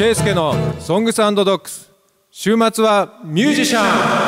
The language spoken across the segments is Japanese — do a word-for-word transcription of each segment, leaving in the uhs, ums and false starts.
圭介のソングス&ドッグス、週末はミュージシャン。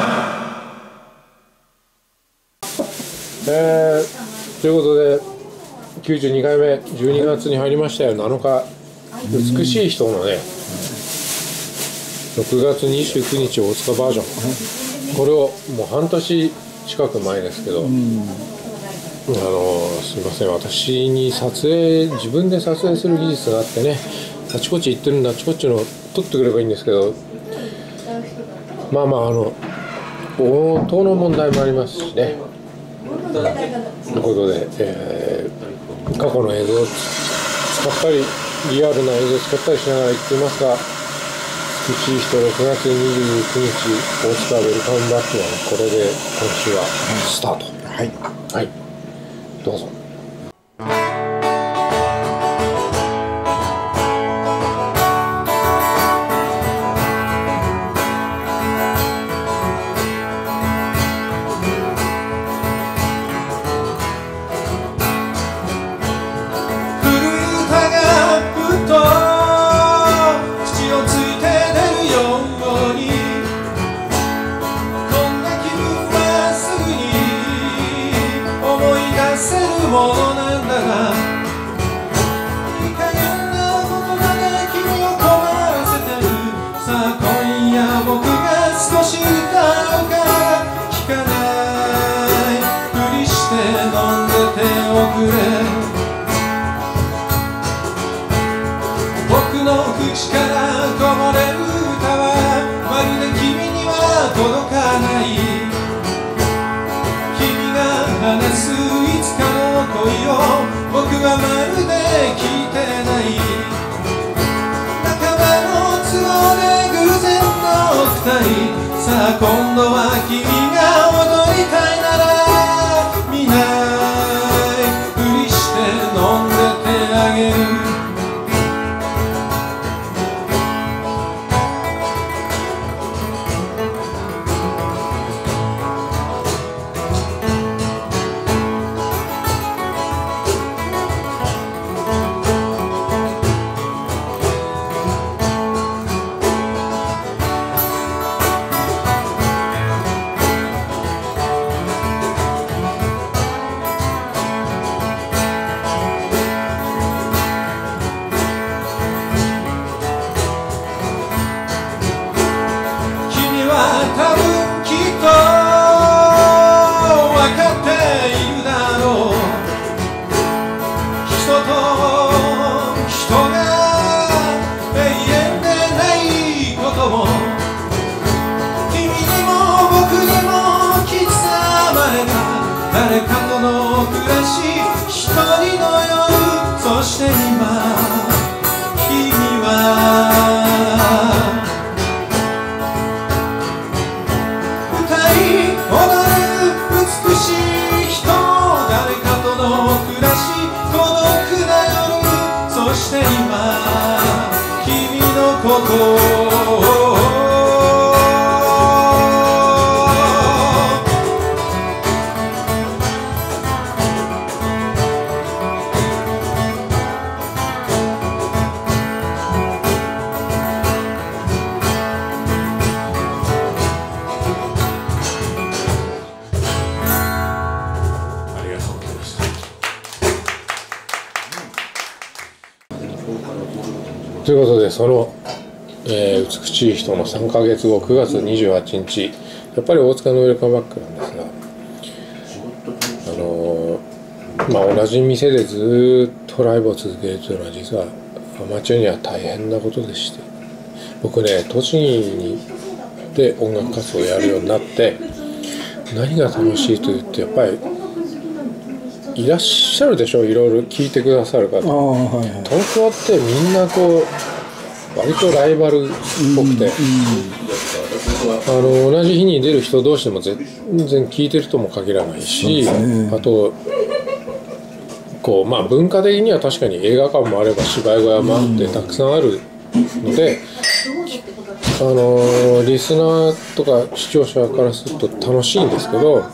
えー、ということできゅうじゅうにかいめ、じゅうにがつに入りましたよ。なのか、美しい人のね、ろくがつにじゅうくにち大塚バージョン、これをもう半年近く前ですけど、あのすいません、私に撮影、自分で撮影する技術があってね、あちこち行ってるんであちこちの撮ってくればいいんですけど、まあまああの音の問題もありますしね。ということで、えー、過去の映像を使ったりリアルな映像を使ったりしながら言っていますが、美しい人ろくがつにじゅうくにち大塚ウェルカムバックはこれで今週はスタート。はい、はい、どうぞ。 ものなんだが、いい加減なことまで君を困らせてる。さあ今夜僕が少し歌うから聞かないふりして飲んでておくれ。僕の口からこぼれる歌はまるで君には届かない。君が話すいつかの恋を僕はまるで聞いてない。仲間の都合で偶然の二人。さあ今度は君が踊りたいなら見ないふりして飲んでてあげる。多分きっと分かっているだろう。人と人が永遠でないことも、君にも僕にも刻まれた誰かとの暮らし、一人の夜。そして今君は踊る美しい人、誰かとの暮らし、孤独な夜。そして今君のことをということで、その、えー、美しい人のさんかげつごくがつにじゅうはちにち、やっぱり大塚のウェルカムバックなんですが、あのー、まあ同じ店でずっとライブを続けるというのは実はアマチュアには大変なことでして、僕ね、栃木にで音楽活動をやるようになって何が楽しいというと、やっぱりいらっしゃるでしょ、いろいろ聞いてくださる方。はいはい、東京ってみんなこう割とライバルっぽくて、あの同じ日に出る人同士でも全然聞いてるとも限らないし、ね、あとこう、まあ、文化的には確かに映画館もあれば芝居小屋もあってたくさんあるので、あのリスナーとか視聴者からすると楽しいんですけど、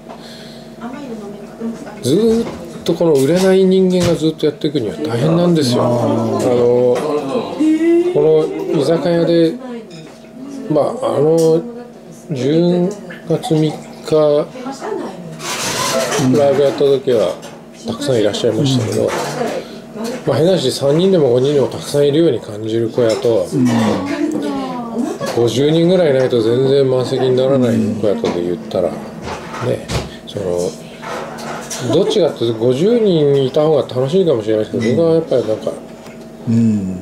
ずーっとこの売れない人間がずっとやっていくには大変なんですよ。あのこの居酒屋でまああのじゅうがつみっかライブやった時はたくさんいらっしゃいましたけど、まあ、変な話さんにんでもごにんでもたくさんいるように感じる小屋と、ごじゅうにんぐらいいないと全然満席にならない小屋とで言ったらね、そのどっちかっていうとごじゅうにんいた方が楽しいかもしれないですけど、僕はやっぱりなんか、うん、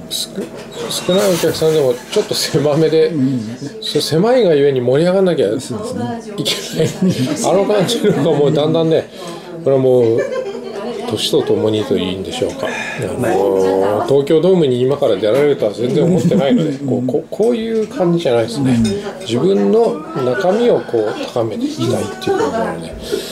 少, 少ないお客さんでもちょっと狭めで、うん、そ狭いがゆえに盛り上がんなきゃいけない、あの感じのがもうだんだんね、これはもう年とともにといいんでしょうか、あの東京ドームに今から出られるとは全然思ってないので、こう、こう、こういう感じじゃないですね。自分の中身をこう高めていきたいっていうことなので、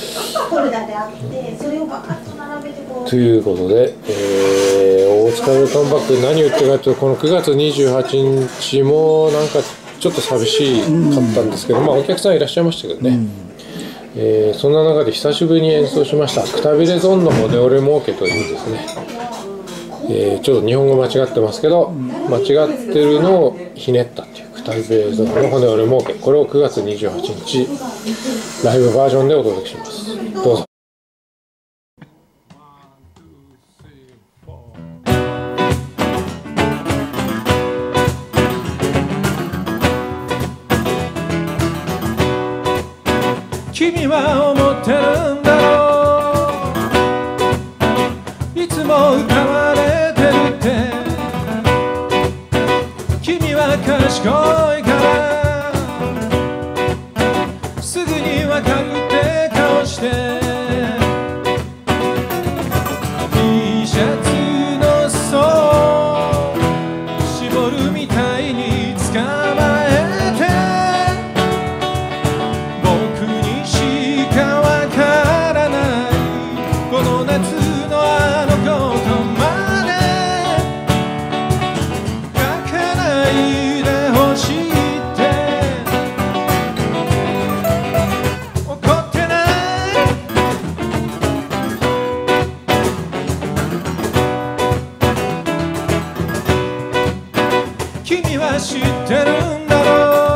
ということで、えー、大塚ウェルカムバック何言ってるかというと、このくがつにじゅうはちにちもなんかちょっと寂しかったんですけど、まあお客さんいらっしゃいましたけどね、えー、そんな中で久しぶりに演奏しましたくたびれゾンのモデオレモーケというですね、えー、ちょっと日本語間違ってますけど、間違ってるのをひねったっていうくたびれゾンのモデオレモーケ、これをくがつにじゅうはちにちライブバージョンでお届けします。どうぞ。 君は思ってるんだろう、いつも歌われてるって。君は賢いからすぐにわかるって顔して、 T シャツの裾絞るみたいに捕まえて、僕にしかわからないこの夏のあのことまで書かないでほしいって怒ってない。君は知ってるんだろう、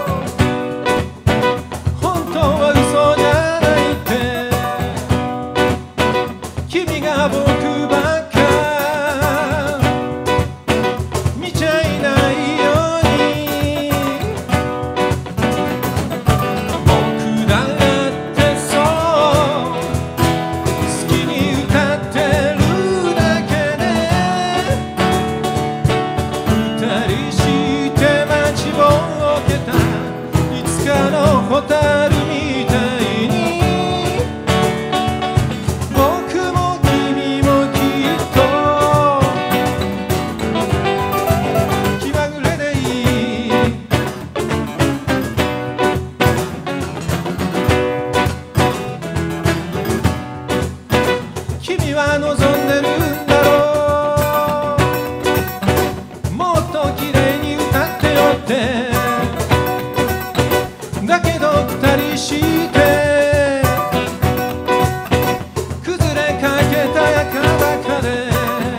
僕ばっか見ちゃいないように、僕だってそう好きに歌ってるだけで、二人して待ちぼうけたいつかのホタルみたいに、君は望んでるんだろう、もっと綺麗に歌ってよって。だけど二人して崩れかけたやかだかで、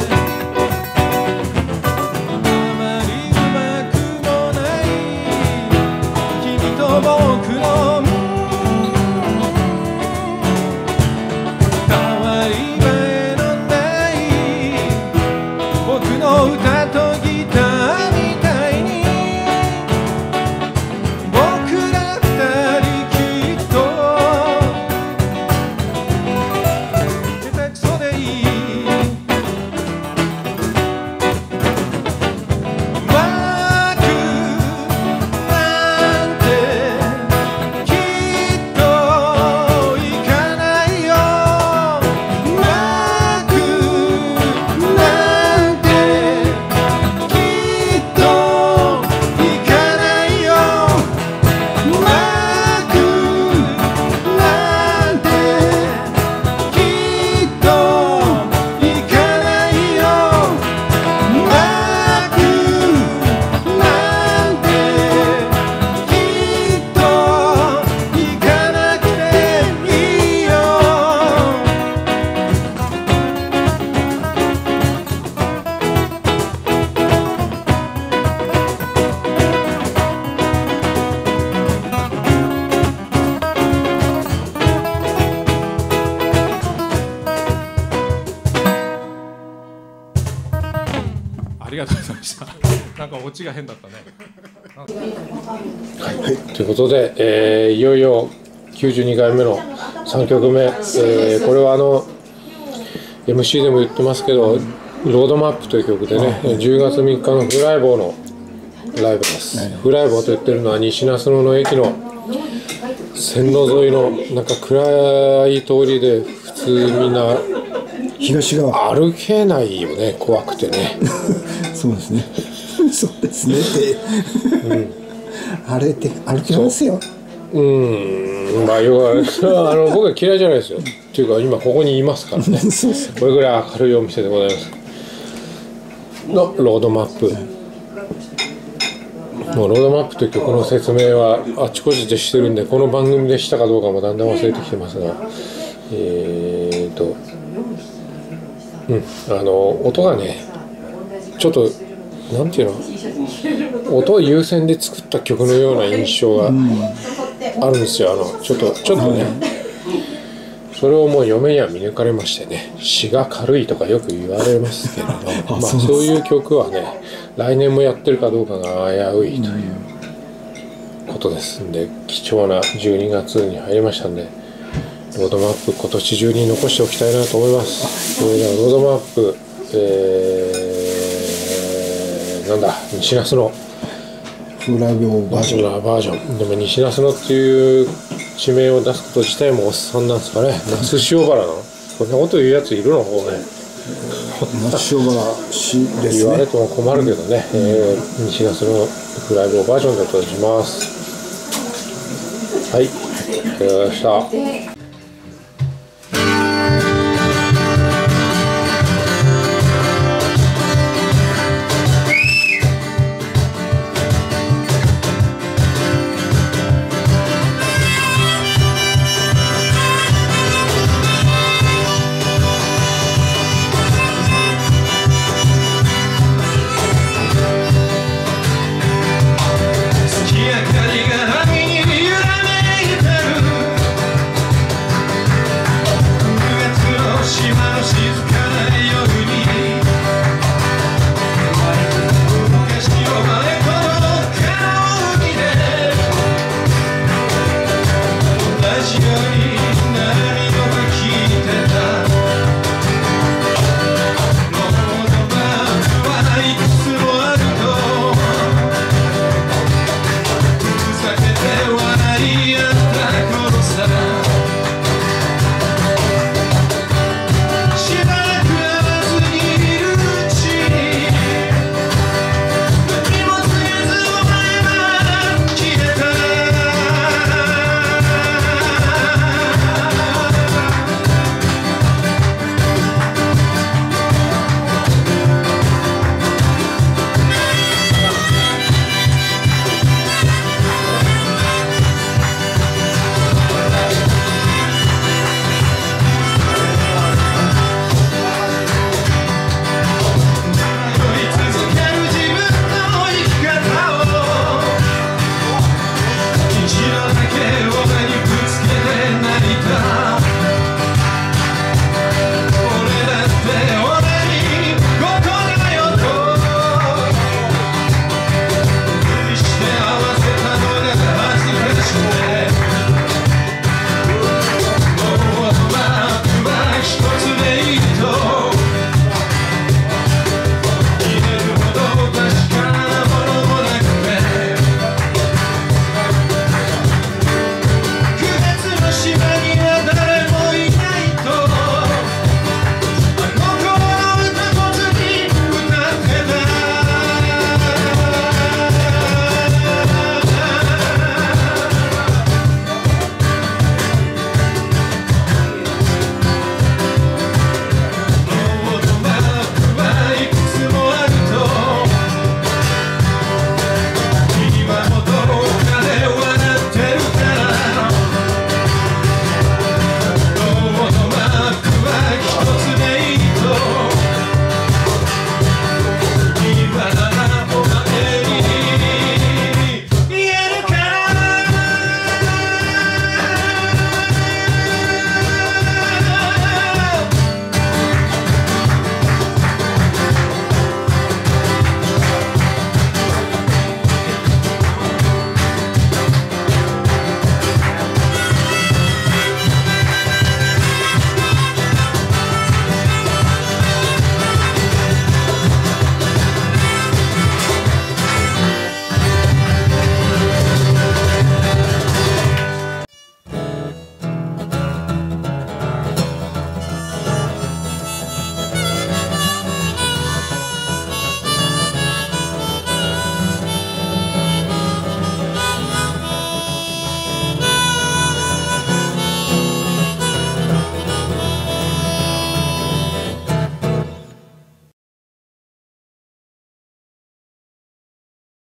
あまりうまくもない君と僕の変わり映えのないありがとうございました。なんかオチが変だったね。 はい、ということで、えー、いよいよきゅうじゅうにかいめのさんきょくめ、えー、これはあの エムシー でも言ってますけど、ロードマップという曲でね、じゅうがつみっかのフライボーのライブです。フライボーと言ってるのは西那須野の駅の線路沿いのなんか暗い通りで、普通みんな東側歩けないよね、怖くてね。 そうですねそうですねって、うん、歩いて歩きますよ。 うん、まあ要はあの僕は嫌いじゃないですよ。っていうか今ここにいますからね。 そうそう、 これぐらい明るいお店でございますのロードマップ。もうロードマップという曲の説明はあちこちでしてるんで、この番組でしたかどうかもだんだん忘れてきてますが、えーと、うん、あの音がね、ちょっとなんていうの、音を優先で作った曲のような印象があるんですよ。あのちょっとちょっとね、それをもう嫁には見抜かれましてね、詩が軽いとかよく言われますけれども、まあそういう曲はね、来年もやってるかどうかが危ういということですんで、貴重なじゅうにがつに入りましたんで、ロードマップ今年中に残しておきたいなと思います。それではロードマップ、えー、なんだ、西那須野フライボーバージョンバージョンでも西那須野っていう地名を出すこと自体もおっさんなんですかね。那須塩原なの、こんなこと言うやついるの？こうね、 那須塩原市ですね。 言われても困るけどね、うん、えー、西那須野フライボーバージョンでお届けします。はい、ありがとうございました。